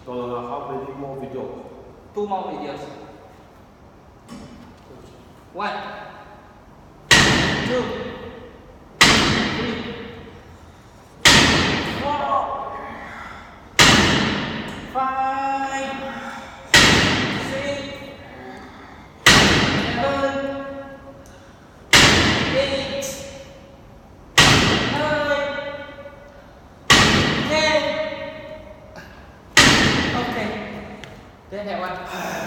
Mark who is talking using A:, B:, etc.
A: How many more videos?
B: 2 more videos. 1, 2, 3, 4, 5, 6, 7, 8, 9, 10. Okay. Then that one.